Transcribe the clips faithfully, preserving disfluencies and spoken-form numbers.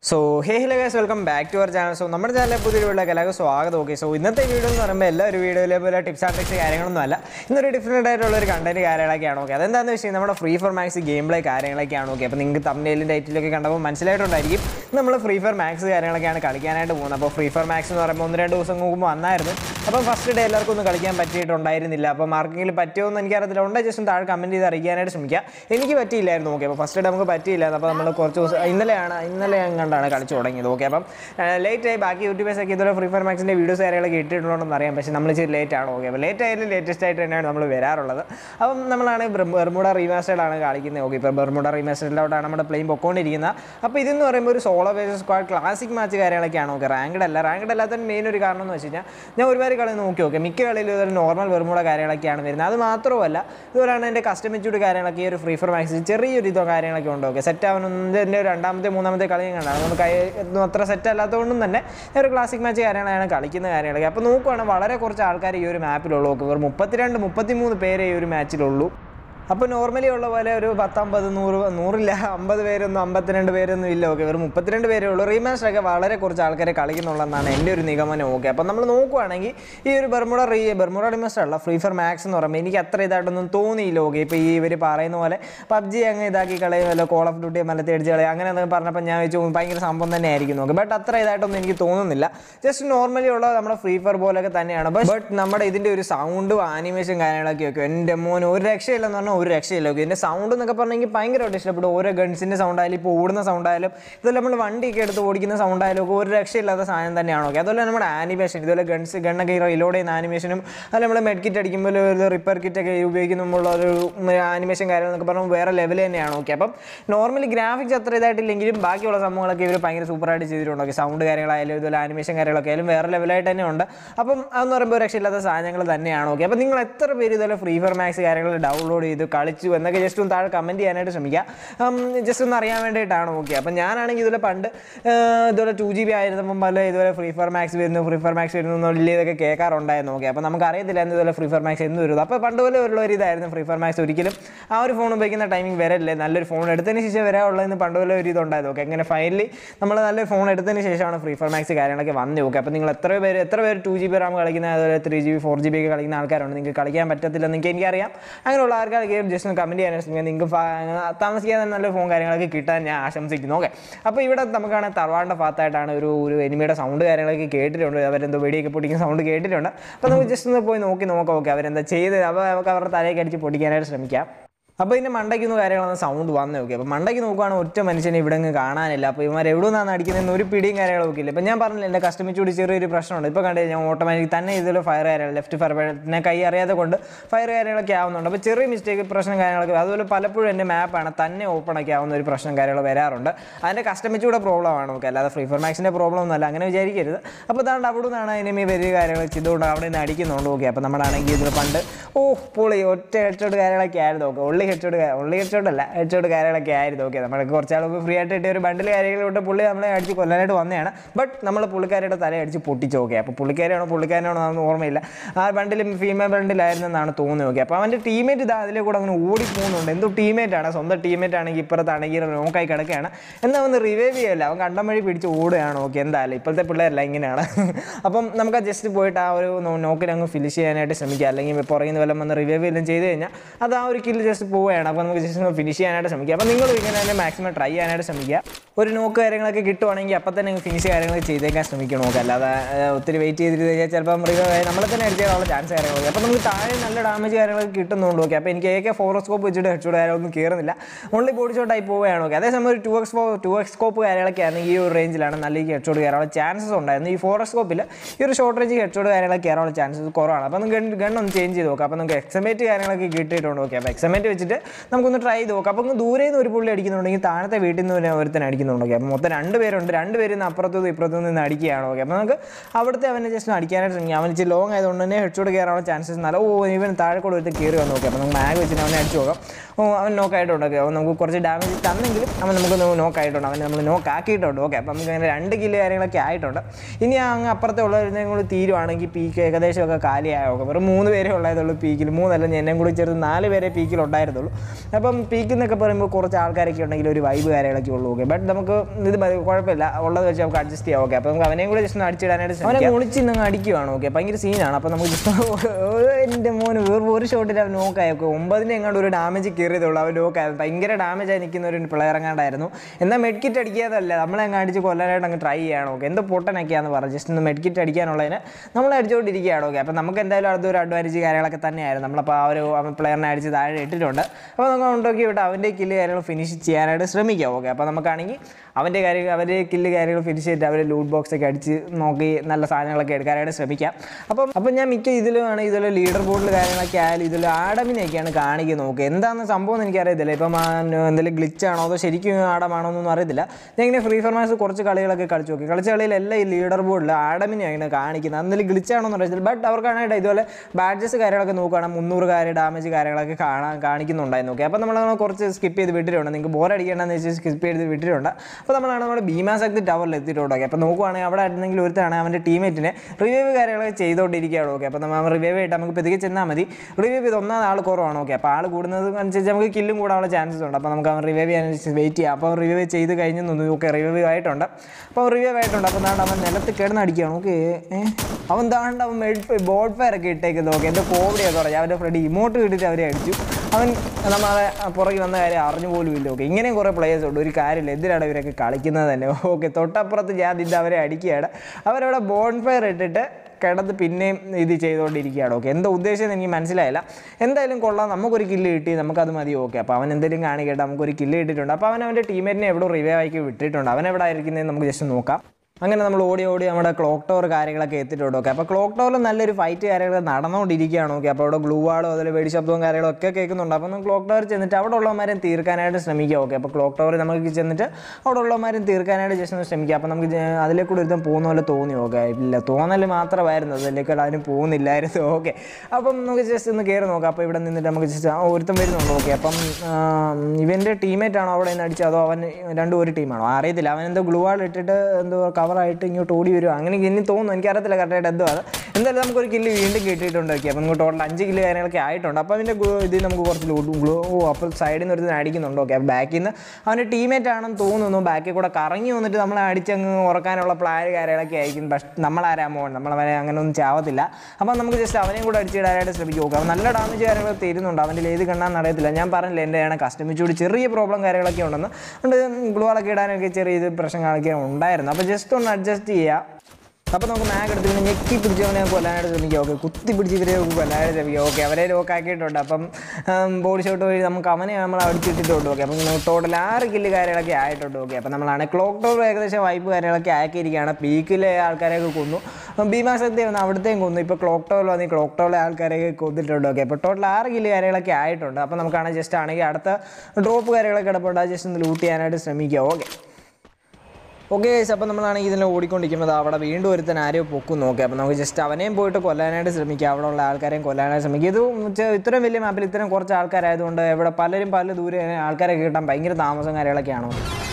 So, hey hello guys, welcome back to our channel. So, നമ്മുടെ ചാനലിലെ പുതിയ വീഡിയോയിലേക്ക് എല്ലാവർക്കും സ്വാഗതം. ഓക്കെ, സോ ഇന്നത്തെ വീഡിയോ എന്ന് പറയുമ്പോൾ എല്ലാ ഒരു വീഡിയോയിലെ പോലെ ടിപ്സ് ആൻഡ് ട്രിക്സ് കാര്യങ്ങളൊന്നും അല്ല. ഇന്നൊരു ഡിഫറെൻ്റ് ആയിട്ടുള്ള ഒരു കണ്ടന്റ് കാര്യങ്ങളൊക്കെയാണ്. ഓക്കെ, അതെന്താണെന്ന് വെച്ച് കഴിഞ്ഞാൽ നമ്മുടെ free fire max game play കാര്യങ്ങളൊക്കെയാണ്. ഓക്കെ, അപ്പോൾ നിങ്ങൾക്ക് തമ്മിലും ടൈറ്റിലൊക്കെ കണ്ടപ്പോൾ മനസ്സിലായിട്ടുണ്ടായിരിക്കും നമ്മൾ ഫ്രീ ഫയർ മാക്സ് കാര്യങ്ങളൊക്കെയാണ് കളിക്കാനായിട്ട് പോകുന്നത്. അപ്പോൾ ഫ്രീ ഫയർ മാക്സ് എന്ന് പറയുമ്പോൾ ഒന്ന് രണ്ട് ദിവസം മുമ്പ് വന്നായിരുന്നു. അപ്പോൾ ഫസ്റ്റ് ഡേ എല്ലാവർക്കും ഒന്നും കളിക്കാൻ പറ്റിയിട്ടുണ്ടായിരുന്നില്ല. അപ്പോൾ മാർക്കെങ്കിലും പറ്റുമോ എന്ന് എനിക്കറിയത്തില്ല. ഉണ്ട് ജസ്റ്റ് താഴെ കമൻറ്റ് ചെയ്ത് അറിയിക്കാനായിട്ട് ശ്രമിക്കുക. എനിക്ക് പറ്റിയില്ലായിരുന്നു. ഓക്കെ, അപ്പോൾ ഫസ്റ്റ് ഡേ നമുക്ക് പറ്റിയില്ലായിരുന്നു. അപ്പോൾ നമ്മൾ കുറച്ച് ദിവസം ഇന്നലെയാണ് ഇന്നലെ കണ്ടാണ് കളിച്ചു തുടങ്ങിയത്. ഓക്കെ, അപ്പം ലേറ്റ് ആയി. ബാക്കി യൂട്യൂബേഴ്സൊക്കെ ഇതുപോലെ ഫ്രീ ഫയർ മാക്സിൻ്റെ വീഡിയോസ് കാര്യങ്ങളൊക്കെ ഇട്ടിട്ടുണ്ടോയെന്ന് അറിയാം. പക്ഷേ നമ്മൾ ഇച്ചിരി ലേറ്റ് ആണ്. ഓക്കെ, അപ്പോൾ ലേറ്റ് ആയാലും ലേറ്റസ്റ്റ് ആയിട്ട് തന്നെയാണ് നമ്മൾ വരാറുള്ളത്. അപ്പം നമ്മളാണ് ബെർമുഡ റീമാസ്റ്റേഡാണ് കളിക്കുന്നത്. ഓക്കെ, ഇപ്പോൾ ബെർമുഡ റീമാസ്റ്റേഡിലോട്ടാണ് നമ്മുടെ പ്ലെയിൻ പൊക്കോണ്ടിരിക്കുന്നത്. അപ്പോൾ ഇതെന്ന് പറയുമ്പോൾ ഒരു solo versus squad classic match കാര്യങ്ങളൊക്കെയാണ്. ഓക്കെ, റാങ്ക്ഡ് അല്ല. റാങ്ക്ഡ് അല്ലാത്തതിന് മെയിൻ ഒരു കാരണം എന്ന് വെച്ച് കഴിഞ്ഞാൽ ഞാൻ ഒരുപാട് കളി നോക്കി. ഓക്കെ, മിക്ക കളിയിലും ഇതൊരു നോർമൽ ബെർമുഡ കാര്യങ്ങളൊക്കെയാണ് വരുന്നത്. അത് മാത്രമല്ല ഇതുപോലെയാണ് എൻ്റെ കസ്റ്റമൈസ്ഡ് കാര്യങ്ങളൊക്കെ ഈ ഒരു ഫ്രീ ഫയർ മാക്സിൽ ചെറിയൊരു ഇതോ കാര്യങ്ങളൊക്കെ ഉണ്ട്. ഓക്കെ, സെറ്റ് ആവുന്നത് എൻ്റെ രണ്ടാമത്തെ മൂന്നാമത്തെ കളിയും കണ്ടാണ്. നമുക്ക് കൈ അത്ര സെറ്റ് അല്ലാത്തതുകൊണ്ടും തന്നെ ഒരു ക്ലാസിക് മാച്ച് കാര്യങ്ങളാണ് കളിക്കുന്ന കാര്യങ്ങളൊക്കെ. അപ്പോൾ നോക്കുകയാണെങ്കിൽ വളരെ കുറച്ച് ആൾക്കാർ ഈ ഒരു മാപ്പിലുള്ളൂ. ഓക്കെ, ഒരു മുപ്പത്തിരണ്ട് മുപ്പത്തിമൂന്ന് പേരെ ഈ ഒരു മാച്ചിലുള്ളൂ. അപ്പോൾ നോർമലി ഉള്ള പോലെ ഒരു പത്തമ്പത് നൂറ് നൂറില്ല അമ്പത് പേരൊന്നും അമ്പത്തിരണ്ട് പേരൊന്നും ഇല്ല. ഓക്കെ, ഒരു മുപ്പത്തിരണ്ട് പേരേ ഉള്ളൂ. റീമാസ്റ്ററൊക്കെ വളരെ കുറച്ച് ആൾക്കാരെ കളിക്കുന്നുള്ളതെന്നാണ് എൻ്റെ ഒരു നിഗമനം. ഓക്കെ, അപ്പോൾ നമ്മൾ നോക്കുകയാണെങ്കിൽ ഈ ഒരു ബെർമുഡ റീ ബെർമുഡ റീമാസ്റ്റർ അല്ല ഫ്രീ ഫയർ മാക്സ് എന്ന് പറയുമ്പോൾ എനിക്ക് അത്ര ഇതായിട്ടൊന്നും തോന്നിയില്ല. ഓക്കെ, ഇപ്പോൾ ഈ ഇവർ പറയുന്ന പോലെ പബ്ജി അങ്ങ് ഇതാക്കി കളയും, വല്ല കോൾ ഓഫ് ഡ്യൂട്ടി മലത്തി അടിച്ച് കളയും അങ്ങനെ എന്തൊക്കെ പറഞ്ഞപ്പോൾ ഞാൻ വെച്ചു ഭയങ്കര സംഭവം തന്നെ ആയിരിക്കും. നോക്കി, ബട്ട് അത്ര ഇതായിട്ടൊന്നും എനിക്ക് തോന്നുന്നില്ല. ജസ്റ്റ് നോർമലി ഉള്ള നമ്മുടെ ഫ്രീ ഫയർ പോലെയൊക്കെ തന്നെയാണ്. ബട്ട് നമ്മുടെ ഇതിൻ്റെ ഒരു സൗണ്ടും ആനിമേഷൻ കാര്യങ്ങളൊക്കെ ഒക്കെ എൻ്റെ മോന് ഒരു രക്ഷയില്ലെന്ന് പറഞ്ഞാൽ ഒരു രക്ഷയില്ല. ഓക്കെ, ഇതിൻ്റെ സൗണ്ട് എന്നൊക്കെ പറഞ്ഞെങ്കിൽ ഭയങ്കരമായിട്ട് ഇഷ്ടപ്പെടും. ഓരോ ഗൺസിൻ്റെ സൗണ്ട് ആയാലും ഇപ്പോൾ ഓടുന്ന സൗണ്ട് ആയാലും ഇതുപോലെ നമ്മൾ വണ്ടിയൊക്കെ എടുത്ത് ഓടിക്കുന്ന സൗണ്ട് ആയാലും ഒക്കെ ഒരു രക്ഷയില്ലാത്ത സാധനം തന്നെയാണ്. ഓക്കെ, അതുപോലെ നമ്മുടെ ആനിമേഷൻ ഇതുപോലെ ഗൺസ് ഗണ്ണൊക്കെ റീലോഡ് ചെയ്യുന്ന ആനിമേഷനും അതുപോലെ നമ്മൾ മെഡ് കിറ്റ് അടിക്കുമ്പോൾ ഒരു റിപ്പയർ കിറ്റൊക്കെ ഉപയോഗിക്കുമ്പോൾ ഒരു ആനിമേഷൻ കാര്യം എന്നൊക്കെ പറഞ്ഞാൽ വേറെ ലെവൽ തന്നെയാണ്. ഓക്കെ, അപ്പം നോർമലി ഗ്രാഫിക്സ് അത്ര ഇതായിട്ടില്ലെങ്കിലും ബാക്കിയുള്ള സംഭവങ്ങളൊക്കെ ഇവർ ഭയങ്കര സൂപ്പറായിട്ട് ചെയ്തിട്ടുണ്ട്. ഓക്കെ, സൗണ്ട് കാര്യങ്ങളായാലും ഇതുപോലെ ആനിമേഷൻ കാര്യങ്ങളൊക്കെ ആയാലും വേറെ ലെവലായിട്ട് തന്നെ ഉണ്ട്. അപ്പം അതെന്ന് പറയുമ്പോൾ രക്ഷയില്ലാത്ത സാധനങ്ങൾ തന്നെയാണ്. ഓക്കെ, അപ്പോൾ നിങ്ങൾ എത്ര പേര് ഇതുപോലെ ഫ്രീ ഫയർ മാക്സ് കാര്യങ്ങൾ ഡൗൺലോഡ് ചെയ്ത് കളിച്ചു എന്നൊക്കെ ജസ്റ്റ് ഒന്ന് താഴെ കമൻറ്റ് ചെയ്യാനായിട്ട് ശ്രമിക്കുക. ജസ്റ്റ് ഒന്ന് അറിയാൻ വേണ്ടിയിട്ടാണ്. ഓക്കെ, അപ്പം ഞാനാണെങ്കിൽ ഇതുപോലെ പണ്ട് ഇതുപോലെ ടു ജി ബി ആയിരുന്നപ്പം പല ഇതുപോലെ ഫ്രീ ഫയർ മാക്സ് വരുന്നു ഫ്രീ ഫയർ മാക്സ് വരുന്നു എന്നുള്ള ഇതൊക്കെ കേൾക്കാറുണ്ടായിരുന്നു. ഓക്കെ, അപ്പോൾ നമുക്ക് അറിയത്തില്ലായിരുന്നു ഇതുപോലെ ഫ്രീ ഫയർ മാക്സ് എന്ന് വരുന്നത്. അപ്പോൾ പണ്ട് പോലെ ഉള്ള ഒരു ഇതായിരുന്നു ഫ്രീ ഫയർ മാക്സ്. ഒരിക്കലും ആ ഒരു ഫോൺ ഉപയോഗിക്കുന്ന ടൈമിംഗ് വരല്ലേ, നല്ലൊരു ഫോൺ എടുത്തതിന് ശേഷം വരാനുള്ളതെന്ന് പണ്ട് പോലെ ഒരു ഇതുണ്ടായിരുന്നു. ഓക്കെ, അങ്ങനെ ഫൈനലി നമ്മൾ നല്ലൊരു ഫോൺ എടുത്തതിന് ശേഷമാണ് ഫ്രീ ഫയർ മാക്സ് കാര്യങ്ങളൊക്കെ വന്നത്. ഓക്കെ, അപ്പോൾ നിങ്ങൾ എത്ര പേര് എത്ര പേര് ടു ജി ബി റാം കളിക്കുന്ന അതുപോലെ three G B four G B ഒക്കെ കളിക്കുന്ന ആൾക്കാരുണ്ട്. നിങ്ങൾക്ക് കളിക്കാൻ പറ്റത്തില്ലെന്ന് എനിക്ക് എനിക്കറിയാം. അങ്ങനെയുള്ള ആൾക്കാർക്ക് ജസ്റ്റ് ഒന്ന് കമൻറ്റ് ചെയ്യാനായിട്ട് ശ്രമിക്കുക. നിങ്ങൾക്ക് താമസിക്കാതെ നല്ല ഫോൺ കാര്യങ്ങളൊക്കെ കിട്ടാൻ ഞാൻ ആശംസിക്കുന്നു. ഓക്കെ, അപ്പോൾ ഇവിടെ നമുക്കാണ് തറവാടിൻ്റെ ഭാഗത്തായിട്ടാണ് ഒരു ഒരു എനിമിയുടെ സൗണ്ട് കാര്യങ്ങളൊക്കെ കേട്ടിട്ടുണ്ട്. അവരെന്തോ വെടിയൊക്കെ പൊട്ടിക്കുന്ന സൗണ്ട് കേട്ടിട്ടുണ്ട്. അപ്പോൾ നമുക്ക് ജസ്റ്റ് ഒന്ന് പോയി നോക്കി നോക്കാം. ഓക്കെ, അവരെന്താ ചെയ്ത് അപ്പോൾ നമുക്ക് അവരുടെ തലയൊക്കെ അടിച്ച് പൊട്ടിക്കാനായിട്ട് ശ്രമിക്കാം. അപ്പോൾ ഇതിൻ്റെ മണ്ടയ്ക്കുന്ന കാര്യങ്ങളൊന്നും സൗണ്ട് വന്നേ. ഓക്കെ, അപ്പോൾ മണ്ടയ്ക്ക് നോക്കുകയാണെങ്കിൽ ഒറ്റ മനുഷ്യനെ ഇവിടെ അങ്ങ് കാണാനില്ല. അപ്പോൾ ഇവന്മാർ എവിടെ നിന്നാണ് അടിക്കുന്നതെന്ന് ഒരു പിടിയും കാര്യങ്ങളൊക്കെ ഇല്ല. ഇപ്പോൾ ഞാൻ പറഞ്ഞില്ല എൻ്റെ കസ്റ്റമൈസ്ഡ് ചെറിയൊരു പ്രശ്നമുണ്ട്. ഇപ്പോൾ കണ്ടു ഞാൻ ഓട്ടോമാറ്റിക് തന്നെ ഇതിൽ ഫയർ കാര്യങ്ങൾ ലെഫ്റ്റ് ഫയർ പിന്നെ കൈ അറിയാതെ കൊണ്ട് ഫയർ കാര്യങ്ങളൊക്കെ ആവുന്നുണ്ട്. അപ്പോൾ ചെറിയ മിസ്റ്റേക്ക് പ്രശ്നം കാര്യങ്ങളൊക്കെ അതുപോലെ പലപ്പോഴും എൻ്റെ മാപ്പാണ് തന്നെ ഓപ്പൺ ഒക്കെ ആവുന്ന ഒരു പ്രശ്നം കാര്യങ്ങൾ വരാറുണ്ട്. അതിൻ്റെ കസ്റ്റമൈസ്ഡ് പ്രോബ്ലമാണ്. ഓക്കെ, അല്ലാതെ ഫ്രീ ഫയർ മാക്സിൻ്റെ പ്രോബ്ലം ഒന്നുമല്ല, അങ്ങനെ വിചാരിക്കരുത്. അപ്പോൾ അതാണ്ട് അവിടെ നിന്നാണ് എനിമി വലിയ കാര്യങ്ങളൊക്കെ ഇതുകൊണ്ട് അവിടെ നിന്ന് അടിക്കുന്നുണ്ട്. ഓക്കെ, അപ്പോൾ നമ്മളാണെങ്കിൽ ഇതിൽ പണ്ട് ഓ പൊളി ഒറ്റ ഹെഡ്ഷോട്ട് കാര്യങ്ങളൊക്കെ ആയിരുന്നു. ഓക്കെ, ഉള്ളി ഹെഡ്ഷോട്ട് ഉള്ളി ഹെഡ്ഷോട്ട് അല്ല ഹെഡ്ഷോട്ട് കാര്യങ്ങളൊക്കെ ആയിരുന്നു. ഓക്കെ, നമ്മൾക്ക് കുറച്ചാൾ ഫ്രീ ആയിട്ട് കിട്ടിയ ഒരു ബണ്ടിൽ കാര്യങ്ങളോട്ട് പുള്ളി നമ്മളെ അടിച്ച് കൊല്ലാനായിട്ട് വന്നതാണ്. ബട്ട് നമ്മൾ പുള്ളിക്കാരുടെ തല അടിച്ച് പൊട്ടിച്ചു. ഓക്കെ, അപ്പോൾ പുള്ളിക്കാരാണോ പുള്ളിക്കാരനാണോ അതൊന്നും ഓർമ്മയില്ല. ആ ബണ്ടിലും ഫീമെയിൽ ബണ്ടിലായിരുന്നെന്നാണ് തോന്നുന്നത്. ഓക്കെ, അപ്പോൾ അവൻ്റെ ടീമേറ്റ് ഇതാ അതിലെ കൂടെ അങ്ങനെ ഓടി പോകുന്നുണ്ട്. എന്തോ ടീമേറ്റാണ്, സ്വന്തം ടീമേറ്റ് ആണെങ്കിൽ ഇപ്പുറത്താണെങ്കിൽ നോക്കായി കിടക്കുകയാണ്. എന്നാൽ ഒന്ന് റിവൈവ് ചെയ്യല്ല, അവൻ കണ്ടം വഴി പിടിച്ച് ഓടുകയാണ്. ഓക്കെ, എന്തായാലും ഇപ്പോഴത്തെ പിള്ളേരല്ല ഇങ്ങനെയാണ്. അപ്പം നമുക്ക് ജസ്റ്റ് പോയിട്ട് ആ ഒരു നോക്കിൽ അങ്ങ് ഫിനിഷ് ചെയ്യാനായിട്ട് ശ്രമിക്കുക. അല്ലെങ്കിൽ പുറകിൽ വല്ലതും വന്ന് റിവൈവ് എല്ലാം ചെയ്ത് കഴിഞ്ഞാൽ അത് ആ ഒരു കില്ല് ജസ്റ്റ് പോവുകയാണ്. അപ്പോൾ നമുക്ക് ജസ്റ്റ് ഫിനിഷ് ചെയ്യാനായിട്ട് ശ്രമിക്കുക. അപ്പോൾ നിങ്ങൾ ഇങ്ങനെ തന്നെ മാക്സിമം ട്രൈ ചെയ്യാനായിട്ട് ശ്രമിക്കുക. ഒരു നോക്ക് കാര്യങ്ങളൊക്കെ കിട്ടുവാണെങ്കിൽ അപ്പം തന്നെ ഫിനിഷ് കാര്യങ്ങളൊക്കെ ചെയ്തേക്കാൻ ശ്രമിക്കണം. നോക്കുക, അല്ലാതെ ഒത്തിരി വെയിറ്റ് ചെയ്തിട്ട് കഴിഞ്ഞാൽ ചിലപ്പം നമ്മളെ തന്നെ അടിച്ചാലുള്ള ചാൻസ് കാര്യങ്ങളൊക്കെ. അപ്പോൾ നമുക്ക് താഴെ നല്ല ഡാമേജ് കാര്യങ്ങളൊക്കെ കിട്ടുന്നുണ്ട്. ഓക്കെ, അപ്പോൾ എനിക്ക് ഏക്കെ ഫോർ സ്കോപ്പ് വെച്ചിട്ട് ഹെഡ്ഷോട്ട് കാര്യങ്ങളൊന്നും കയറുന്നില്ല, ഓൺലി ബോഡി ഷോട്ടായി പോവുകയാണ്. ഓക്കെ, അതേസമയം ഒരു two X two X scope കാര്യങ്ങളൊക്കെ ആണെങ്കിൽ ഈ ഒരു റേഞ്ചിലാണ് നല്ല ഈ ഹെഡ്ഷോട്ട് കയറാനുള്ള ചാൻസസ് ഉണ്ടായിരുന്നു. ഈ ഫോർ സ്കോപ്പിൽ ഈ ഒരു ഷോർട്ട് റേഞ്ച് ഹെഡ്ഷോട്ട് കാര്യങ്ങളൊക്കെ കയറാനുള്ള ചാൻസസ് കുറവാണ്. അപ്പോൾ നമുക്ക് ഗൺ ഗണ്ണൊന്ന് ചേഞ്ച് ചെയ്ത് നോക്കാം. അപ്പോൾ നമുക്ക് എക്സമേറ്റ് കാര്യങ്ങളൊക്കെ കിട്ടിയിട്ടുണ്ട്. ഓക്കെ, അപ്പോൾ എക്സമേറ്റ് വെച്ചിട്ട് നമുക്കൊന്ന് ട്രൈ ചെയ്ത് നോക്കാം. അപ്പോൾ ദൂരെ നിന്ന് ഒരു പുള്ളി അടിക്കുന്നുണ്ടെങ്കിൽ താഴത്തെ വീട്ടിൽ നിന്ന് ഒരുത്തന്നെ അടിക്കുന്നുണ്ട്. ഓക്കെ, അപ്പോൾ മൊത്തം രണ്ട് പേരുണ്ട്, രണ്ട് പേരിൽ നിന്ന് അപ്പുറത്തുനിന്ന് ഇപ്പുറത്തുനിന്ന് നിന്ന് അടിക്കുകയാണ്. ഓക്കെ, അപ്പോൾ നമുക്ക് അവിടുത്തെ അവനെ ജസ്റ്റ് അടിക്കാനായിട്ട് ശ്രമിക്കാം. അവൻ ഇച്ചിരി ലോങ് ആയതുകൊണ്ട് തന്നെ ഹെഡ്ഷോട്ട് കയറാനുള്ള ചാൻസസ് നല്ല ഓ ഇവൻ താഴെ കൂടെ ഒരുത്ത് കയറി വന്ന്. നോക്കാം, അപ്പോൾ നമുക്ക് മാഗ് വെച്ചിട്ട് അവനെ അടിച്ചു നോക്കാം. ഓ അവൻ നോക്കായിട്ടുണ്ട്. ഓക്കെ, അപ്പോൾ നമുക്ക് കുറച്ച് ഡാമേജ് തന്നെങ്കിലും അവൻ നമുക്ക് നോക്കായിട്ടുണ്ട്, അവൻ നമ്മൾ നോക്കാക്കിയിട്ടുണ്ട്. ഓക്കെ, അപ്പോൾ നമുക്ക് അങ്ങനെ രണ്ട് കില്ല് കാര്യങ്ങളൊക്കെ ആയിട്ടുണ്ട്. ഇനി അങ്ങ് അപ്പുറത്തെ ഉള്ളവരെയും കൂടി തീരുവാണെങ്കിൽ പീക്ക് ഏകദേശമൊക്കെ കാലിയായ. ഓക്കെ, വെറും മൂന്ന് പേരെ ഉള്ളതുള്ളൂ പീക്കിൽ, മൂന്നല്ല എന്നെ കൂടി ചേർത്ത് നാല് പേരെ പീക്കിലുണ്ടായിരുന്നു. ഉണ്ടായിരുന്നുള്ളൂ. അപ്പം പീക്ക് എന്നൊക്കെ പറയുമ്പോൾ കുറച്ച് ആൾക്കാരൊക്കെ ഉണ്ടെങ്കിൽ ഒരു വൈബ് കാര്യങ്ങളൊക്കെ ഉള്ളൂ. ഓക്കെ, ബട്ട് നമുക്ക് ഇത് കുഴപ്പമില്ല, ഉള്ളത് വെച്ച് നമുക്ക് അഡ്ജസ്റ്റ് ചെയ്യാം. ഓക്കെ, അപ്പോൾ നമുക്ക് അവനെയും കൂടെ ജസ്റ്റ് ഒന്ന് അടിച്ചിടാനായിട്ട് അവനെ ഒളിച്ച് നിങ്ങൾ അടിക്കുവാണ്. ഓക്കെ, ഭയങ്കര സീനാണ്. അപ്പോൾ നമുക്ക് ജസ്റ്റ് എൻ്റെ മോന് വേറെ ഒരു ഷോട്ടിൽ അവൻ നോക്കായി. ഓക്കെ, ഒമ്പതിന് എങ്ങാണ്ട് ഒരു ഡാമേജ് കയറിയതുള്ളൂ. അവൻ നോക്കായി ഭയങ്കര ഡാമേജ് ആയി നിൽക്കുന്ന ഒരു പ്ലെയർ എങ്ങാണ്ടായിരുന്നു. എന്നാൽ മെഡ് കിറ്റ് അടിക്കാതല്ല, നമ്മളെ അങ്ങ് അടിച്ച് കൊല്ലാനായിട്ട് അങ്ങ് ട്രൈ ചെയ്യണം. ഓക്കെ, എന്തോ പൊട്ടനൊക്കെയാന്ന് പറഞ്ഞു ജസ്റ്റ് ഒന്ന് മെഡ് കിറ്റ് അടിക്കാനുള്ളതിന് നമ്മൾ അടിച്ചുകൊണ്ടിരിക്കുകയാണ്. ഓക്കെ, അപ്പോൾ നമുക്ക് എന്തായാലും അതൊരു അഡ്വാൻറ്റേജ് കാര്യങ്ങളൊക്കെ തന്നെയായിരുന്നു. നമ്മളപ്പോൾ ആ ഒരു പ്ലെയറിനെ അടിച്ച് താഴെ ഇട്ടിട്ടുണ്ട്. അപ്പോൾ നമുക്ക് ഉണ്ടാക്കി വിട്ട് അവൻ്റെ കില്ല് കാര്യങ്ങൾ ഫിനിഷ് ചെയ്യാനായിട്ട് ശ്രമിക്കാം. ഓക്കെ, അപ്പോൾ നമുക്കാണെങ്കിൽ അവൻ്റെ കാര്യം അവൻ്റെ കില്ല് കാര്യങ്ങൾ ഫിനിഷ് ചെയ്തിട്ട് അവർ ലൂട്ട് ബോക്സ് ഒക്കെ അടിച്ച് നോക്കി നല്ല സാധനങ്ങളൊക്കെ എടുക്കാനായിട്ട് ശ്രമിക്കാം. അപ്പം അപ്പം ഞാൻ മിക്ക ഇതിലുമാണ് ഇതിൽ ലീഡർ ബോർഡിൽ കാര്യങ്ങളൊക്കെ ആയാലും ഇതിൽ ആഡമിനെയൊക്കെയാണ് കാണിക്കുന്നത്. ഓക്കെ, എന്താണെന്ന് സംഭവം എന്ന് എനിക്കറിയത്തില്ല. ഇപ്പം എന്തെങ്കിലും ഗ്ലിച്ചാണോ അതോ ശരിക്കും ആഡമാണോ എന്നൊന്നും അറിയത്തില്ല. ഞാൻ ഇങ്ങനെ ഫ്രീ ഫയർ മാച്ച് കുറച്ച് കളികളൊക്കെ കളിച്ചു നോക്കി. കളിച്ച കളിയിലെല്ലാം ഈ ലീഡർ ബോർഡിൽ ആഡമിനെയാണ് കാണിക്കുന്നത്. എന്തെങ്കിലും ഗ്ലിച്ചാണോ എന്ന് അറിയത്തില്ല. ബട്ട് അവർക്കാണെങ്കിൽ ഇതുപോലെ ബാഡ്ജസ് കാര്യങ്ങളൊക്കെ നോക്കുകയാണെങ്കിൽ മുന്നൂറ് കാര്യം ഡാമേജ് കാര്യങ്ങളൊക്കെ കാണാൻ കാണിക്കുന്നുണ്ടായിരുന്നു. ഓക്കെ, അപ്പോൾ നമ്മളങ്ങനെ കുറച്ച് സ്കിപ്പ് ചെയ്ത് വിട്ടിട്ടുണ്ട്. നിങ്ങൾക്ക് ബോറടിക്കേണ്ടെന്ന് വെച്ചാൽ സ്കിപ്പ് ചെയ്ത് വിട്ടിട്ടുണ്ട്. അപ്പോൾ നമ്മളാണ് നമ്മുടെ ഭീമാശക്തി ടവറിൽ എത്തിയിട്ടുണ്ട്. ഓക്കെ, അപ്പോൾ നോക്കുവാണെങ്കിൽ അവിടെ ആയിരുന്നെങ്കിൽ ഒരുത്താണ് അവൻ്റെ ടീമേറ്റിനെ റിവൈവ് കാര്യങ്ങളൊക്കെ ചെയ്തുകൊണ്ടിരിക്കുകയാണ്. ഓക്കെ, അപ്പോൾ നമ്മൾ റിവൈവ് ആയിട്ട് നമുക്ക് പതുക്കെ ചെന്നാൽ മതി. റിവൈവ് ചെയ്ത് ഒന്നാമത് ആൾ കുറവാണ്. ഓക്കെ, അപ്പോൾ ആൾ കൂടുന്നത് അനുസരിച്ച് നമുക്ക് കില്ലും കൂടാനുള്ള ചാൻസസ് ഉണ്ട്. അപ്പോൾ നമുക്ക് അവൻ റിവൈവ് ചെയ്യാൻ വെയിറ്റ് ചെയ്യാം. അപ്പോൾ റിവൈവ് ചെയ്ത് കഴിഞ്ഞ് തോന്നുന്നു. ഓക്കെ, റിവൈവ് ആയിട്ടുണ്ട്. അപ്പോൾ റിവൈവ് ആയിട്ടുണ്ട്. അപ്പോൾ നാണ്ട് അവൻ നിലത്ത് കിടന്ന് അടിക്കുകയാണ്. ഓക്കെ, അവൻ താണ്ട് അവൻ ബോട്ട് ഫയർ ഒക്കെ ഇട്ടേക്കുന്നത്. ഓക്കെ, എൻ്റെ കോമഡിയാന്ന് പറഞ്ഞാൽ അവൻ്റെ ഫ്രണ്ട് ഇമോട്ട് കിട്ടിയിട്ട് അവരെ അടിച്ചു. അവൻ നമ്മളെ പുറകെ വന്ന കാര്യം അറിഞ്ഞു പോലും ഇല്ല. ഓക്കെ, ഇങ്ങനെയും കുറേ പ്ലേയേഴ്സ് ഉണ്ട്. ഒരു കാര്യമില്ല, എന്തിനാണ് ഇവരൊക്കെ കളിക്കുന്നത് തന്നെ. ഓക്കെ, തൊട്ടപ്പുറത്ത് ഞാൻ ഇത് അവരെ അടിക്കുകയാണ്. അവരവിടെ ബോൺ ഫയർ ഇട്ടിട്ട് കിടന്ന് പിന്നെയും ഇത് ചെയ്തുകൊണ്ടിരിക്കുകയാണ്. ഓക്കെ, എന്താ ഉദ്ദേശം എനിക്ക് മനസ്സിലായില്ല. എന്തായാലും കൊള്ളാം, നമുക്കൊരു കില്ല് കിട്ടി, നമുക്കത് മതി. ഓക്കെ, അപ്പോൾ അവൻ എന്തെങ്കിലും കാണിക്കട്ടെ, നമുക്കൊരു കില്ല് കിട്ടിയിട്ടുണ്ട്. അപ്പോൾ അവൻ അവൻ്റെ ടീമേറ്റിനെ എവിടെ റിവൈവ് ആക്കി വിട്ടിട്ടുണ്ട്. അവൻ എവിടെ ആയിരിക്കുന്നതെന്ന് നമുക്ക് ജസ്റ്റ് നോക്കാം. അങ്ങനെ നമ്മൾ ഓടി ഓടി നമ്മുടെ ക്ലോക്ക് ടവർ കാര്യങ്ങളൊക്കെ എത്തിയിട്ടുണ്ട്. ഓക്കെ, അപ്പോൾ ക്ലോക്ക് ടവറിൽ നല്ലൊരു ഫൈറ്റ് കാര്യങ്ങളൊക്കെ നടന്നുകൊണ്ടിരിക്കുകയാണ്. ഓക്കെ, അപ്പോൾ അവിടെ ഗ്ലൂ വാളും അതിൽ വെടിശബ്ദവും കാര്യങ്ങളൊക്കെ കേൾക്കുന്നുണ്ട്. അപ്പോൾ നമ്മൾ ക്ലോക്ക് ടവർ ചെന്നിട്ട് അവിടെ ഉള്ളവന്മാരും തീർക്കാനായിട്ട് ശ്രമിക്കുക. ഓക്കെ, അപ്പോൾ ക്ലോക്ക് ടവർ നമുക്ക് ചെന്നിട്ട് അവിടെ ഉള്ളവന്മാരും തീർക്കാനായിട്ട് ജസ്റ്റ് ഒന്ന് ശ്രമിക്കുക. അപ്പോൾ നമുക്ക് അതിലേക്കൂടെ ഒരുത്തം പോകുന്ന പോലെ തോന്നി. ഓക്കെ, ഇല്ല, തോന്നൽ മാത്രമായിരുന്നു, അതിലേക്ക് അതിനും പോകുന്നില്ലായിരുന്നു. ഓക്കെ, അപ്പം നമുക്ക് ജസ്റ്റ് ഒന്ന് കയറി നോക്കാം. അപ്പോൾ ഇവിടെ നിന്നിട്ട് നമുക്ക് ജസ്റ്റ് ആ ഒരുത്തം വരുന്നുണ്ട്. ഓക്കെ, അപ്പം ഇവൻ്റെ ടീമേറ്റ് ആണോ അവിടെ നിന്ന് അടിച്ചത് അതോ അവൻ രണ്ടും ഒരു ടീമാണോ അറിയത്തില്ല. അവൻ എന്തോ ഗ്ലൂ വാൾ ഇട്ടിട്ട് എന്തോ കവറായിട്ട് ഇങ്ങോട്ട് ഓടി വരും, അങ്ങനെ ഇനി തോന്നുന്നു, എനിക്കറിയത്തില്ല കറക്റ്റായിട്ട് എന്തോ അത്. എന്തായാലും നമുക്കൊരു കില്ല് വീണ്ടും കിട്ടിയിട്ടുണ്ട്. ഓക്കെ, അപ്പം നമുക്ക് ടോട്ടൽ അഞ്ച് കില്ല് കാര്യങ്ങളൊക്കെ ആയിട്ടുണ്ട്. അപ്പോൾ അതിൻ്റെ ഇത് നമുക്ക് കുറച്ച് ലൂട്ട് ഗ്ലൂ ഓ അപ്പോൾ സൈഡിൽ നിന്ന് ഒരുത്തിന് അടിക്കുന്നുണ്ട്. ഓക്കെ, അപ്പോൾ ബാക്കിൽ നിന്ന് അവൻ്റെ ടീമേറ്റ് ആണെന്ന് തോന്നുന്നു. ബാക്കിൽ കൂടെ കറങ്ങി വന്നിട്ട് നമ്മളെ അടിച്ചങ്ങ് ഉറക്കാനുള്ള പ്ലാൻ കാര്യങ്ങളൊക്കെ ആയിരിക്കും. പക്ഷേ നമ്മളാരാമോ നമ്മളവനെ അങ്ങനെ ഒന്നും ചാവത്തില്ല. അപ്പം നമുക്ക് ജസ്റ്റ് അവനെയും കൂടെ അടിച്ചിടാനായിട്ട് ശ്രമിക്കും. നോക്കുക, അവൻ നല്ല ഡാമേജ് കാര്യങ്ങളൊക്കെ തരുന്നുണ്ട്. അവൻ്റെ ഏത് കണ്ണാന്ന് അറിയത്തില്ല. ഞാൻ പറഞ്ഞില്ല, എൻ്റെ ആണ് കസ്റ്റമിച്ചൂടി ചെറിയ പ്രോബ്ലം കാര്യങ്ങളൊക്കെ ഉണ്ടെന്ന്. അതുകൊണ്ട് ഗ്ലൂകളൊക്കെ ഇടാനൊക്കെ ചെറിയ ഇത് പ്രശ്നങ്ങളൊക്കെ ഉണ്ടായിരുന്നു. അപ്പോൾ ജസ്റ്റ് ഒന്ന് അഡ്ജസ്റ്റ് ചെയ്യുക. അപ്പോൾ നമുക്ക് മാഗ് എടുത്തിട്ട് ഞെക്കി പിടിച്ചവനെ കൊല്ലാനായിട്ട് ശ്രമിക്കുക. ഓക്കെ, കുത്തി പിടിച്ച് ഇവരെ കൊല്ലാനായിട്ട് ശ്രമിക്കുക. ഓക്കെ, അവരെ ലോക്കാക്കിയിട്ടുണ്ട്. അപ്പം ബോഡി ഷോട്ട് വഴി നമുക്ക് അവനെ നമ്മൾ അടിച്ചിട്ടിട്ടുണ്ട്. ഓക്കെ, അപ്പം ടോട്ടൽ ആറ് കില്ല് കാര്യങ്ങളൊക്കെ ആയിട്ടുണ്ട്. ഓക്കെ, അപ്പോൾ നമ്മളാണ് ക്ലോക്ക് ടവർ ഏകദേശം വൈപ്പ് കാര്യങ്ങളൊക്കെ ആക്കിയിരിക്കുകയാണ്. പീക്കിലെ ആൾക്കാരെയൊക്കെ കൊന്നു, ഭീമാശക്തി വന്ന് അവിടത്തേയും കൊന്നു. ഇപ്പോൾ ക്ലോക്ക് ടവറിൽ വന്ന് ക്ലോക്ക് ടവറിലെ ആൾക്കാരെയൊക്കെ കൊന്നിട്ടുണ്ട്. ഓക്കെ, അപ്പോൾ ടോട്ടൽ ആറ് കില്ല് കാര്യങ്ങളൊക്കെ ആയിട്ടുണ്ട്. അപ്പോൾ നമുക്കാണെങ്കിൽ ജസ്റ്റ് ആണെങ്കിൽ അടുത്ത ഡ്രോപ്പ് കാര്യങ്ങളൊക്കെ കിടപ്പുണ്ട്, ജസ്റ്റ് ഒന്ന് ലൂട്ട് ചെയ്യാനായിട്ട് ശ്രമിക്കുക. ഓക്കെ ഓക്കെ അപ്പോൾ നമ്മളാണെങ്കിൽ ഇതിൽ ഓടിക്കൊണ്ടിരിക്കുന്നത് അവിടെ വീണ്ടും ഒരുത്തൻ ആരെയോ പൊക്കും. നോക്കി, അപ്പോൾ നമുക്ക് ജസ്റ്റ് അവനെയും പോയിട്ട് കൊല്ലാനായിട്ട് ശ്രമിക്കുക, അവിടെ ഉള്ള ആൾക്കാരെയും കൊല്ലാനായിട്ട് ശ്രമിക്കുക. ഇത് ഇത്രയും വലിയ മാപ്പിൽ ഇത്രയും കുറച്ച് ആൾക്കാരായതുകൊണ്ട് ഇവിടെ പലരും പല ദൂരെ ആൾക്കാരൊക്കെ കിട്ടാൻ ഭയങ്കര താമസം കാര്യങ്ങളൊക്കെയാണോ.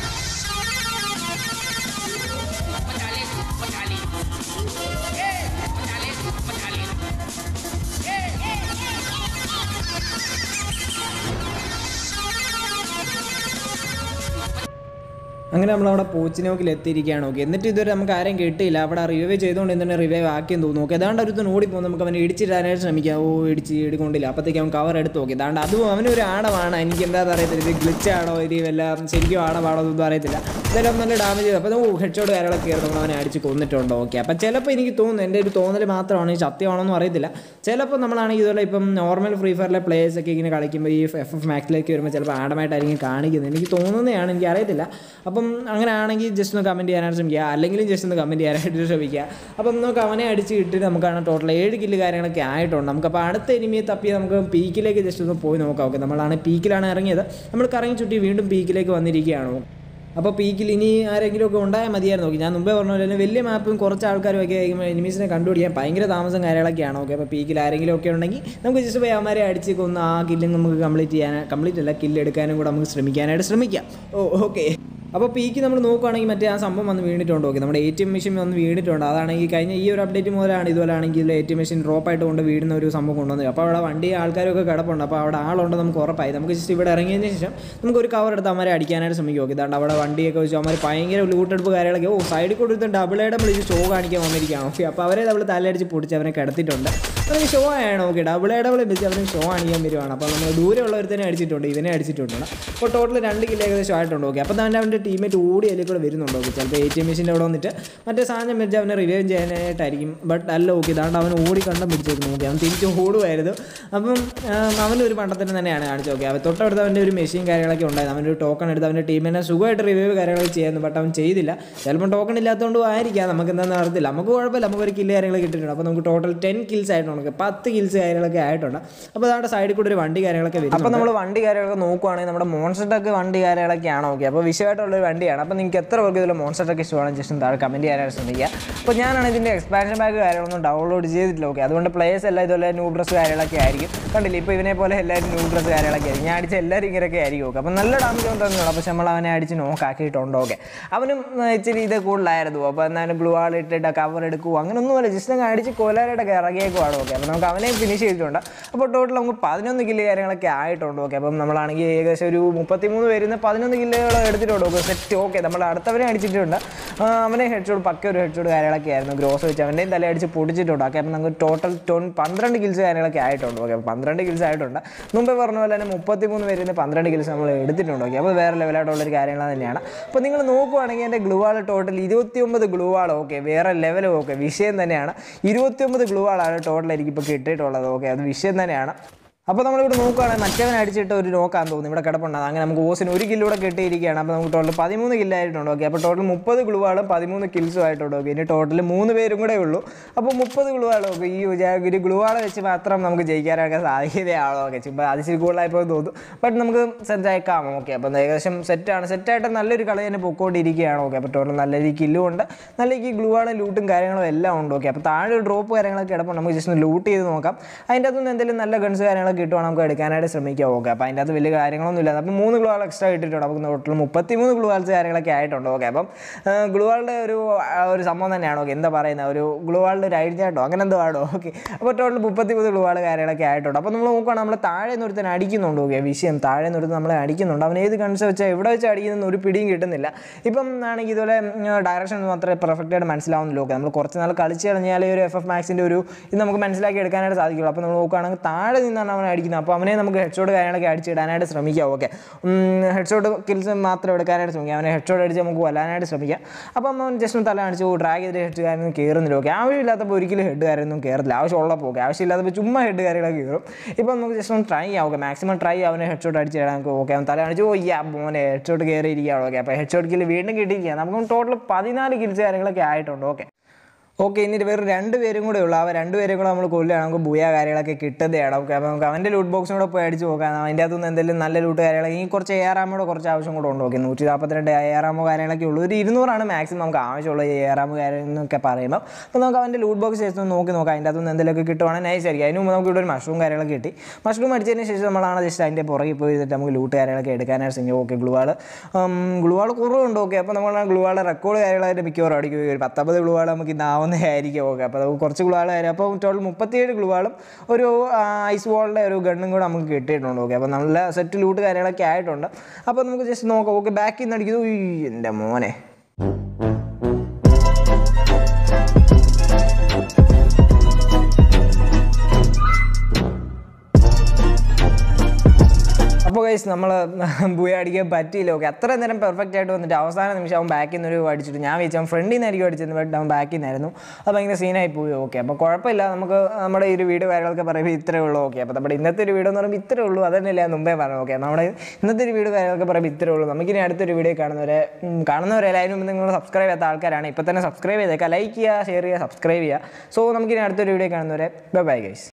അങ്ങനെ നമ്മളവിടെ പോച്ചിനോക്കിൽ എത്തിയിരിക്കുകയാണ്. ഓക്കെ, എന്നിട്ട് ഇതുവരെ നമുക്ക് ആരെയും കിട്ടിയില്ല. അവിടെ റിവൈവ് ചെയ്തുകൊണ്ട് എന്താണ് റിവൈവ് ആക്കിയെന്ന് തോന്നുന്നു. ഓക്കെ, അതാണ്ട് ഒരുത്തൻ ഓടിപ്പോകും, നമുക്ക് അവനെ ഇടിച്ചിടാനായിട്ട് ശ്രമിക്കാം. ഓ ഇടിച്ച് ഇടിക്കൊണ്ടില്ല, അപ്പോഴത്തേക്ക് അവൻ കവർ എടുത്ത് നോക്കി. അതാണ്ട് അതും അവനൊരു ആടമാണ്. എനിക്ക് എന്താണെന്ന് അറിയത്തില്ല, ഇത് ഗ്ലിച്ചാണോ ഇത് വല്ല ശരിക്കും ആടമാണോ എന്നൊന്നും അറിയത്തില്ല. എന്തായാലും നല്ല ഡാമേജ് ചെയ്തു. അപ്പോൾ ഓ ഹെഡ് ഷോട്ട് കാര്യങ്ങളൊക്കെ കയറി നമ്മൾ അവനെ അടിച്ച് കൊന്നിട്ടുണ്ട്. ഓക്കെ, അപ്പോൾ ചിലപ്പോൾ എനിക്ക് തോന്നുന്നു, എൻ്റെ ഒരു തോന്നൽ മാത്രമാണ്, സത്യമാണെന്നും അറിയത്തില്ല. ചിലപ്പോൾ നമ്മളാണെങ്കിൽ ഇതുപോലെ ഇപ്പം നോർമൽ ഫ്രീ ഫയറിലെ പ്ലേയേഴ്സൊക്കെ ഇങ്ങനെ കളിക്കുമ്പോൾ ഈ എഫ് എഫ് മാക്സിലേക്ക് വരുമ്പോൾ ചിലപ്പോൾ ആടമായിട്ടായിരിക്കും കാണിക്കുന്നത്. എനിക്ക് തോന്നുന്നതാണ്, എനിക്ക് അറിയത്തില്ല. അപ്പം അങ്ങനെ ആണെങ്കിൽ ജസ്റ്റ് ഒന്ന് കമൻറ്റ് ചെയ്യാനായിട്ട് ശ്രമിക്കുക, അല്ലെങ്കിലും ജസ്റ്റ് ഒന്ന് കമൻറ്റ് ചെയ്യാനായിട്ട് ശ്രമിക്കുക. അപ്പം നമുക്ക് അവനെ അടിച്ച് കിട്ടിയിട്ട് നമുക്കാണ് ടോട്ടൽ ഏഴ് കില്ല് കാര്യങ്ങളൊക്കെ ആയിട്ടുണ്ട്. നമുക്കപ്പോൾ അടുത്ത എനിമിയെ തപ്പി നമുക്ക് പീക്കിലേക്ക് ജസ്റ്റ് ഒന്ന് പോയി നോക്കാം. ഓക്കെ, നമ്മളാണ് പീക്കിലാണ് ഇറങ്ങിയത്, നമ്മൾ കറങ്ങി ചുറ്റി വീണ്ടും പീക്കിലേക്ക് വന്നിരിക്കുകയാണ്. അപ്പോൾ പീക്കിൽ ഇനി ആരെങ്കിലുമൊക്കെ ഉണ്ടായാൽ മതിയായിരുന്നു. നോക്കി, ഞാൻ മുമ്പേ പറഞ്ഞ പോലെ തന്നെ വലിയ മാപ്പും കുറച്ച് ആൾക്കാരുമൊക്കെ എനിമീസിനെ കണ്ടുപിടിക്കാൻ ഭയങ്കര താമസം കാര്യങ്ങളൊക്കെയാണ്. ഓക്കെ, അപ്പോൾ പീക്കിൽ ആരെങ്കിലും ഒക്കെ ഉണ്ടെങ്കിൽ നമുക്ക് ജസ്റ്റ് പോയി അവന്മാരെ അടിച്ച് കൊന്ന് ആ കില്ലും നമുക്ക് കംപ്ലീറ്റ് ചെയ്യാൻ കംപ്ലീറ്റ് അല്ല കില്ല് എടുക്കാനും കൂടെ നമുക്ക് ശ്രമിക്കാനായിട്ട് ശ്രമിക്കാം. ഓ ഓക്കെ അപ്പോൾ പീക്ക് നമ്മൾ നോക്കുകയാണെങ്കിൽ മറ്റേ ആ സംഭവം വന്ന് വീണിട്ടുണ്ട്. ഓക്കെ, നമ്മുടെ എ ടി എം മെഷീൻ വന്ന് വീണിട്ടുണ്ട്. അതാണെങ്കിൽ കഴിഞ്ഞ ഈ ഒരു അപ്ഡേറ്റ് മുതലാണ് ഇതുപോലെയാണെങ്കിൽ എ ടി എം മെഷീൻ ഡ്രോപ്പായിട്ട് കൊണ്ട് വീഴുന്ന ഒരു സംഭവം കൊണ്ടുവന്നത്. അപ്പോൾ അവിടെ വണ്ടി ആൾക്കാരൊക്കെ കിടപ്പുണ്ട്. അപ്പോൾ അവിടെ ആളുണ്ട് നമുക്ക് ഉറപ്പായി. നമുക്ക് ജസ്റ്റ് ഇവിടെ ഇറങ്ങിയതിന് ശേഷം നമുക്ക് ഒരു കവർ എടുത്ത് അമ്മരെ അടിക്കാനായിട്ട് ശ്രമിക്കും. ഓക്കെ, ഇതാണ്ട് അവിടെ വണ്ടിയൊക്കെ വെച്ച് അമ്മ ഭയങ്കര ലൂട്ടെടുപ്പ് കാര്യങ്ങളൊക്കെ. ഓ, സൈഡിൽ കൊടുത്ത് ഡബിൾ എയുടെ വിളിച്ച് ഷോ കാണിക്കാൻ വന്നിരിക്കുകയാണ്. ഓക്കെ, അപ്പോൾ അവരെ നമ്മൾ തലയടിച്ച് പൊടിച്ച് അവനെ കിടത്തിയിട്ടുണ്ട്. അവന് ഷോ ആണ്. ഓക്കെ, ഡബിൾ എയുടെ വിളിച്ച് അവന് ഷോ കാണിക്കാൻ വരുവാണ്. അപ്പോൾ നമ്മൾ ദൂരെയുള്ളവരുത്തന്നെ അടിച്ചിട്ടുണ്ട്, ഇവനെ അടിച്ചിട്ടുണ്ട്. അപ്പോൾ ടോട്ടൽ രണ്ട് കിലോ ഏകദേശം ആയിട്ടുണ്ട്. ഓക്കെ, അപ്പോൾ തന്നെ അവൻ്റെ ടീമേറ്റ് ഓടി അതിൽ കൂടെ വരുന്നുണ്ടോ. ഓക്കെ, ചിലപ്പോൾ എ ടി എം മെഷീൻ്റെ അവിടെ വന്നിട്ട് മറ്റേ സാധനം വെച്ച് അവനെ റിവൈവ് ചെയ്യാനായിട്ടായിരിക്കും. ബട്ട് അല്ല. ഓക്കെ, ഇതാണ്ട് അവൻ ഓടി കണ്ടം പിടിച്ചേക്കുന്നു. ഓക്കെ, അവൻ തിരിച്ച് ഓടുമായിരുന്നു. അപ്പം അവൻ്റെ ഒരു പണ്ടത്തിന് തന്നെയാണ് കാണിച്ചത്. ഓക്കെ, അവൻ തൊട്ടടുത്ത് അവൻ്റെ ഒരു മെഷീൻ കാര്യങ്ങളൊക്കെ ഉണ്ടായിരുന്നു. അവൻ്റെ ഒരു ടോക്കൺ എടുത്ത് അവൻ്റെ ടീമിനെ സുഖമായിട്ട് റിവൈവ് കാര്യങ്ങളൊക്കെ ചെയ്യുന്നു. ബട്ട് അവൻ ചെയ്തില്ല. ചിലപ്പോൾ ടോക്കൺ ഇല്ലാത്തതുകൊണ്ടും ആയിരിക്കാം, നമുക്ക് എന്താണെന്ന് അറിയത്തില്ല. നമുക്ക് കുഴപ്പമില്ല, നമുക്കൊരു കില്ല് കാര്യങ്ങളൊക്കെ കിട്ടിയിട്ടുണ്ട്. അപ്പോൾ നമുക്ക് ടോട്ടൽ ടെൻ കിൽസ് ആയിട്ടുണ്ട്. പത്ത് കിൽസ് കാര്യങ്ങളൊക്കെ ആയിട്ടുണ്ട്. അപ്പോൾ അതാണ്ട് സൈഡിൽ കൂടെ ഒരു വണ്ടി കാര്യങ്ങളൊക്കെ വരും. അപ്പോൾ നമ്മൾ വണ്ടി കാര്യങ്ങളൊക്കെ നോക്കുവാണെങ്കിൽ നമ്മുടെ മോൺസ്റ്റർ ട്രക്ക് വണ്ടി കാര്യങ്ങളൊക്കെയാണ്. ഓക്കെ, അപ്പോൾ വിഷയമായിട്ടുള്ളൊരു വണ്ടിയാണ്. അപ്പോൾ നിങ്ങൾക്ക് എത്ര പേർക്ക് ഇതിൽ മോൺസ്റ്റർ ട്രക്ക് ഇഷ്ടമാണ് ജസ്റ്റ് താഴെ കമൻറ്റ് ചെയ്യാനായിട്ട് ശ്രമിക്കുക. അപ്പോൾ ഞാനാണ് ഇതിൻ്റെ എക്സ്പാൻഷൻ പാക്ക് കാര്യങ്ങളൊന്നും ഡൗൺലോഡ് ചെയ്തിട്ടില്ല. ഓക്കെ, അതുകൊണ്ട് പ്ലേയേഴ്സ് എല്ലാം ഇതുപോലെ ന്യൂ ഡ്രസ് കാര്യങ്ങളൊക്കെ ആയിരിക്കും. കണ്ടില്ല, ഇപ്പോൾ ഇവനെ പോലെ എല്ലാവരും ന്യൂ ഡ്രസ് കാര്യങ്ങളൊക്കെ ആയിരിക്കും. ഞാൻ അടിച്ച എല്ലാവരും ഇങ്ങനെയൊക്കെ ആയിരിക്കും. ഓക്കെ, അപ്പോൾ നല്ല ഡാമേജ് ഉണ്ടെന്നുള്ളൂ. പക്ഷെ നമ്മൾ അവനെ അടിച്ച് നോക്കാക്കിയിട്ടുണ്ട്. ഓക്കെ, അവനും ഇച്ചിരി ഇത് കൂടുതലായിരുന്നു. അപ്പോൾ എന്നാലും ഗ്ലൂ ആൾ ഇട്ടിട്ട് കവർ എടുക്കുക അങ്ങനെയൊന്നുമല്ല, ജസ്റ്റ് അങ്ങ് അടിച്ച് കോലാരുടെ ഇറങ്ങിയേക്കുവാണ്. ഓക്കെ, അപ്പോൾ നമുക്ക് അവനെ ഫിനിഷ് ചെയ്തിട്ടുണ്ട്. അപ്പോൾ ടോട്ടൽ നമുക്ക് പതിനൊന്ന് കില്ല് കാര്യങ്ങളൊക്കെ ആയിട്ടുണ്ട്. ഓക്കെ, അപ്പം നമ്മളാണെങ്കിൽ ഏകദേശം ഒരു മുപ്പത്തിമൂന്ന് പേരുന്ന പതിനൊന്ന് കില്ലുകൾ എടുത്തിട്ടുണ്ട്. Okay, set. ഓക്കെ, നമ്മൾ അടുത്തവനെ അടിച്ചിട്ടുണ്ട്. അവനെ ഹെഡ് ഷോട്ട് പക്ക ഒരു ഹെഡ് ഷോട്ട് കാര്യങ്ങളൊക്കെ ആയിരുന്നു. ഗ്രോസ് വെച്ച് അവൻ്റെയും തല അടിച്ച് പൊടിച്ചിട്ടുണ്ട്. ഓക്കെ, അപ്പം നമുക്ക് ടോട്ടൽ ടൊൻ പന്ത്രണ്ട് കിൽസ് കാര്യങ്ങളൊക്കെ ആയിട്ടുണ്ട്. ഓക്കെ, അപ്പോൾ പന്ത്രണ്ട് കിൽസ് ആയിട്ടുണ്ട്. മുമ്പേ പറഞ്ഞ പോലെ തന്നെ മുപ്പത്തിമൂന്ന് പേരുന്ന പന്ത്രണ്ട് കിൽസ് നമ്മൾ എടുത്തിട്ടുണ്ട്. ഓക്കെ, അപ്പോൾ വേറെ ലെവലായിട്ടുള്ളൊരു കാര്യങ്ങൾ തന്നെയാണ്. അപ്പോൾ നിങ്ങൾ നോക്കുവാണെങ്കിൽ എൻ്റെ ഗ്ലൂ ആൾ ടോട്ടൽ ഇരുപത്തി ഒമ്പത് ഗ്ലൂ ആൾ. ഓക്കെ, വേറെ ലെവലും. ഓക്കെ, വിഷയം തന്നെയാണ്. ഇരുപത്തി ഒമ്പത് ഗ്ലൂ ആളാണ് ടോട്ടൽ എനിക്കിപ്പോൾ കിട്ടിയിട്ടുള്ളത്. ഓക്കെ, അത് വിഷയം തന്നെയാണ്. അപ്പോൾ നമ്മളിവിടെ നോക്കുകയാണെങ്കിൽ മറ്റവൻ അടിച്ചിട്ട് ഒരു നോക്കാൻ തോന്നുന്നു ഇവിടെ കിടപ്പുണ്ടാകും. അങ്ങനെ നമുക്ക് ഓസിന് ഒരു കില്ലൂടെ കിട്ടിയിരിക്കുകയാണ്. അപ്പോൾ നമുക്ക് ടോട്ടൽ പതിമൂന്ന് കില്ലായിട്ടുണ്ട്. ഓക്കെ, അപ്പോൾ ടോട്ടൽ മുപ്പത് ഗ്ലൂവാളും പതിമൂന്ന് കിൽസും ആയിട്ടുണ്ട്. ഓക്കെ, ഇനി ടോട്ടൽ മൂന്ന് പേരും കൂടെ ഉള്ളൂ. അപ്പോൾ മുപ്പത് ഗ്ലൂവാളും. ഓക്കെ, ഈ ഒരു ഗ്ലൂവാളെ വെച്ച് മാത്രം നമുക്ക് ജയിക്കാനൊക്കെ സാധ്യതയാണോ. ഓക്കെ, ഇപ്പോൾ അത് ശരി കൂടുതലായിപ്പോൾ തോന്നും. ബട്ട് നമുക്ക് സെറ്റായേക്കാം. ഓക്കെ, അപ്പോൾ ഏകദേശം സെറ്റാണ്. സെറ്റായിട്ട് നല്ലൊരു കളി തന്നെ പൊക്കോണ്ടിരിക്കുകയാണ്. ഓക്കെ, അപ്പോൾ ടോട്ടൽ നല്ല രീതിക്ക് കില്ലും ഉണ്ട്, നല്ല രീതിക്ക് ഗ്ലൂവാളും ലൂട്ടും കാര്യങ്ങളും എല്ലാം ഉണ്ട്. ഓക്കെ, അപ്പോൾ താഴെ ഒരു ഡ്രോപ്പ് കാര്യങ്ങളൊക്കെ കിടപ്പോൾ നമുക്ക് ജസ്റ്റ് ഒന്ന് ലൂട്ട് ചെയ്ത് നോക്കാം. അതിൻ്റെ അകത്തുനിന്ന് എന്തെങ്കിലും നല്ല ഗൺസ് കാര്യങ്ങളൊക്കെ കിട്ടുവാണ് നമുക്ക് എടുക്കാനായിട്ട് ശ്രമിക്കാം. ഓക്കെ, അപ്പോൾ അതിൻ്റെ അകത്ത് വലിയ കാര്യങ്ങളൊന്നും ഇല്ല. അപ്പോൾ മൂന്ന് ഗ്ലൂ ആൾ എക്സ്ട്രാ കിട്ടിയിട്ടുണ്ട്. നമുക്ക് ടോട്ടൽ മുപ്പത്തി മൂന്ന് ഗ്ലൂ ആൾസ് കാര്യങ്ങളൊക്കെ ആയിട്ടുണ്ട്. ഓക്കെ, അപ്പം ഗ്ലൂ ആളുടെ ഒരു ഒരു സംഭവം തന്നെയാണ്. ഓക്കെ, എന്താ പറയുന്നത്, ഒരു ഗ്ലൂ ആളുടെ ഒരു ഐഡിയ ആയിട്ടോ അങ്ങനെ എന്തോ ആണോ. ഓക്കെ, അപ്പോൾ ടോട്ടൽ മുപ്പത്തി മൂന്ന് ഗ്ലൂ ആൾ കാര്യങ്ങളൊക്കെ ആയിട്ടുണ്ട്. അപ്പോൾ നമ്മൾ നോക്കുകയാണെങ്കിൽ നമ്മൾ താഴെ നിർത്താൻ അടിക്കുന്നുണ്ട്. ഓക്കെ, വിഷയം താഴെ നിർത്തി നമ്മളെ അടിക്കുന്നുണ്ട്. അവൻ ഏത് ഗൺസ് വെച്ചാൽ എവിടെ വെച്ച് അടിക്കുന്ന ഒരു പിടിയും കിട്ടുന്നില്ല. ഇപ്പം ആണെങ്കിൽ ഇതുപോലെ ഡയറക്ഷൻ ഒന്നും അത്ര പെർഫെക്റ്റ് ആയിട്ട് മനസ്സിലാവുന്നില്ല. ഓക്കെ, നമ്മൾ കുറച്ച് നാൾ കളിച്ച് കഴിഞ്ഞാൽ ഒരു എഫ് എഫ് മാക്സിൻ്റെ ഒരു ഇത് നമുക്ക് മനസ്സിലാക്കി എടുക്കാനായിട്ട് സാധിക്കുള്ളൂ. അപ്പോൾ നമ്മൾ നോക്കുകയാണെങ്കിൽ താഴെ നിന്നാണ് അവൻ അടിക്കുന്നത്. അപ്പോൾ അവനെ നമുക്ക് ഹെഡ് ഷോട്ട് കാര്യങ്ങളൊക്കെ അടിച്ചിടാനായിട്ട് ശ്രമിക്കാം. ഓക്കെ, ഹെഡ് ഷോട്ട് കിൽസ് മാത്രം എടുക്കാനായിട്ട് ശ്രമിക്കാം. അവനെ ഹെഡ് ഷോട്ട് അടിച്ച് നമുക്ക് കൊല്ലാനായിട്ട് ശ്രമിക്കാം. അപ്പം അവൻ ജസ്റ്റ് ഒന്ന് തല കാണിച്ചു ഡ്രാഗ് ചെയ്ത് ഹെഡ് കാര്യമൊന്നും കയറുന്നില്ല. ഓക്കെ, ആവശ്യമില്ലാത്തപ്പോൾ ഒരിക്കലും ഹെഡ് കാര്യമൊന്നും കയറത്തില്ല. ആവശ്യമുള്ളപ്പോൾ ഓക്കെ, ആവശ്യമില്ലാത്തപ്പോൾ ചുമ്മാ ഹെഡ് കാര്യങ്ങളൊക്കെ കയറും. ഇപ്പം നമുക്ക് ജസ്റ്റ് ഒന്ന് ട്രൈ ചെയ്യാം. ഓക്കെ, മാക്സിമം ട്രൈ ചെയ്യാം അവനെ ഹെഡ് ഷോട്ട് അടിച്ചിടാൻ. ഓക്കെ, അവൻ തല കാണിച്ചു ഓ യാ മോനെ ഹെഡ് ഷോട്ട് കയറിയിരിക്കുകയാണ്. ഓക്കെ, അപ്പോൾ ഹെഡ് ഷോട്ട് കില്ല് വീണ്ടും കിട്ടിയിരിക്കുക. നമുക്ക് ടോട്ടൽ പതിനാല് കിൽസ് കാര്യങ്ങളൊക്കെ ആയിട്ടുണ്ട്. ഓക്കെ ഓക്കെ എന്നിട്ട് വേറെ രണ്ട് പേരും കൂടെ ഉള്ളൂ. ആ രണ്ട് പേരും കൂടെ നമ്മൾ കൊല്ലുകയാണ്, നമുക്ക് ബുയ കാര്യങ്ങളൊക്കെ കിട്ടുന്നതാണ്. ഓക്കെ, അപ്പോൾ നമുക്ക് അവൻ്റെ ലൂട്ട് ബോക്സും കൂടെ പോയി അടിച്ച് നോക്കാം. അതിൻ്റെ അകത്തുനിന്ന് എന്തെങ്കിലും നല്ല ലൂട്ട് കാര്യങ്ങളൊക്കെ ഈ കുറച്ച് ഏറാമോടെ കുറച്ച് ആവശ്യം കൂടെ ഉണ്ട്. ഓക്കെ, നൂറ്റി നാൽപ്പത്തിരണ്ട് ഏറാമോ കാര്യങ്ങളൊക്കെ ഉള്ളൂ. ഒരു ഇരുന്നൂറാണ് മാക്സിമം നമുക്ക് ആവശ്യമുള്ള ഏറാമോ കാര്യം എന്നൊക്കെ പറയുമ്പോൾ. അപ്പോൾ നമുക്ക് അവൻ്റെ ലൂട്ട് ബോക്സ് ശേഷം നോക്കി നോക്കാം. അതിൻ്റെ അകത്തുനിന്ന് എന്തെങ്കിലുമൊക്കെ കിട്ടുവാണെങ്കിൽ നൈസ് ആയിരിക്കും. അതിന് മുമ്പ് നമുക്ക് ഇവിടെ ഒരു മഷ്റൂം കാര്യങ്ങളൊക്കെ കിട്ടി. മഷ്റൂം അടിച്ചതിന് ശേഷം നമ്മളാണ് ജസ്റ്റ് അതിൻ്റെ പുറകെ പോയി ഇരുന്നിട്ട് നമുക്ക് ലൂട്ട് കാര്യങ്ങളൊക്കെ എടുക്കാനായിട്ട് ശ്രമിക്കും. ഓക്കെ, ഗ്ലൂവാൾ ഗ്ലൂവാൾ കുറവുണ്ട്. ഓക്കെ, അപ്പോൾ നമ്മൾ ഗ്ലൂവാൾ റെക്കോർഡ് കാര്യങ്ങളായിട്ട് മിക്കവാറും അടിക്കും. ഒരു പത്തൊമ്പത് ഗ്ലൂവാൾ നമുക്ക് ഇന്നാവുന്നതായിരിക്കും. ഓക്കെ, അപ്പോൾ നമുക്ക് കുറച്ച് ഗ്ലൂ ആൾ വരും. അപ്പോൾ ടോട്ടൽ മുപ്പത്തിയേഴ് ഗ്ലൂ ആളും ഒരു ഐസ് വാളിൻ്റെ ഒരു ഗണ്ണും കൂടെ നമുക്ക് കിട്ടിയിട്ടുണ്ട്. ഓക്കെ, അപ്പോൾ നല്ല സെറ്റ് ലൂട്ട് കാര്യങ്ങളൊക്കെ ആയിട്ടുണ്ട്. അപ്പോൾ നമുക്ക് ജസ്റ്റ് നോക്കാം. ഓക്കെ, ബാക്കിൽ നിന്ന് അടിക്കുന്നു. എൻ്റെ മോനെ അപ്പോൾ ഗൈസ് നമ്മൾ ബുയ അടിക്കാൻ പറ്റിയില്ല. ഓക്കെ, അത്ര നേരം പെർഫെക്റ്റ് ആയിട്ട് വന്നിട്ട് അവസാന നിമിഷം അവൻ ബാക്കിൽ നിന്നൊരു അടിച്ചിട്ട് ഞാൻ വെച്ചാൽ അവൻ ഫ്രണ്ടിൽ നിന്നായിരിക്കും അടിച്ചത്. ബട്ട് അവൻ ബാക്കിൽ നിന്നായിരുന്നു. അത് ഭയങ്കര സീനായി പോയി. ഓക്കെ, അപ്പോൾ കുഴപ്പമില്ല. നമുക്ക് നമ്മുടെ ഈ ഒരു വീഡിയോ കാര്യങ്ങളൊക്കെ പറയുമ്പോൾ ഇത്രയേ ഉള്ളൂ. ഓക്കെ, അപ്പോൾ നമ്മുടെ ഇന്നത്തെ ഒരു വീഡിയോ എന്ന് പറയുമ്പോൾ ഇത്രയേ ഉള്ളൂ. അതന്നെയല്ലേ ഞാൻ മുമ്പേ പറഞ്ഞു. ഓക്കെ, നമ്മുടെ ഇന്നത്തെ ഒരു വീഡിയോ കാര്യങ്ങളൊക്കെ പറയുമ്പോൾ ഇത്രയേ ഉള്ളൂ. നമുക്കിനി അടുത്തൊരു വീഡിയോ കാണുന്നവരെ കാണുന്നവരെ അതിന് മുമ്പ് നിങ്ങൾ സബ്സ്ക്രൈബ് ചെയ്യാത്ത ആൾക്കാരാണ് ഇപ്പോൾ തന്നെ സബ്സ്ക്രൈബ് ചെയ്തേക്കാം. ലൈക്ക് ചെയ്യുക, ഷെയർ ചെയ്യുക, സബ്സ്ക്രൈബ് ചെയ്യുക. സോ നമുക്കിനി അടുത്തൊരു വീഡിയോ കാണുന്നവരെ ബൈ ബൈ ഗൈസ്.